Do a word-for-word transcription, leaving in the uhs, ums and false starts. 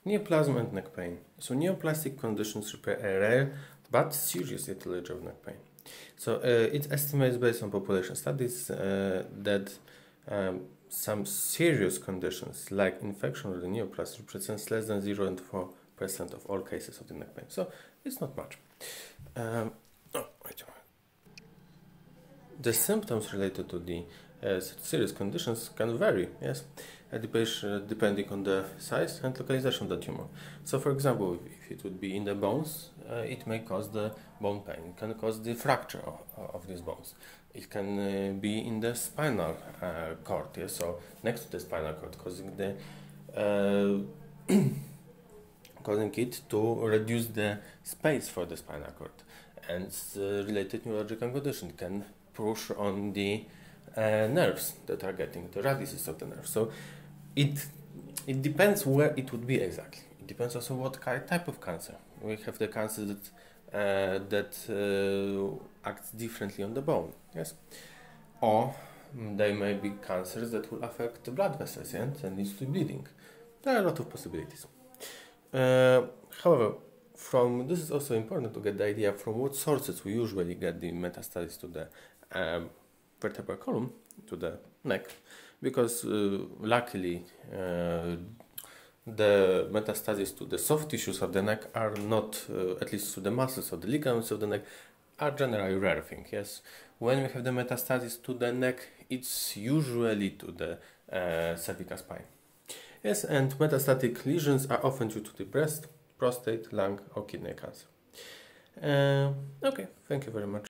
Neoplasm and neck pain. So neoplastic conditions repair a rare but serious etiology of neck pain. So uh, it estimates based on population studies uh, that um, some serious conditions like infection of the neoplasm represents less than zero point four percent of all cases of the neck pain. So it's not much. Um, oh, wait a minute. The symptoms related to the uh, serious conditions can vary, yes, uh, depending on the size and localization of the tumor. So, for example, if it would be in the bones, uh, it may cause the bone pain. It can cause the fracture of, of these bones. It can uh, be in the spinal uh, cord, yes, so next to the spinal cord, causing the uh, causing it to reduce the space for the spinal cord, and uh, related neurological condition can push on the uh, nerves that are getting the radiuses of the nerve. So it it depends where it would be exactly. It depends also what type of cancer. We have the cancer that uh, that uh, acts differently on the bone, yes, or they may be cancers that will affect the blood vessels, yes, and leads to bleeding. There are a lot of possibilities. Uh, however, from this is also important to get the idea from what sources we usually get the metastasis to the um, vertebral column, to the neck, because uh, luckily uh, the metastasis to the soft tissues of the neck are not, uh, at least to the muscles or the ligaments of the neck, are generally rare thing. Yes, when we have the metastasis to the neck, it's usually to the uh, cervical spine. Yes, and metastatic lesions are often due to the breast, prostate, lung, or kidney cancer. Uh, okay, thank you very much.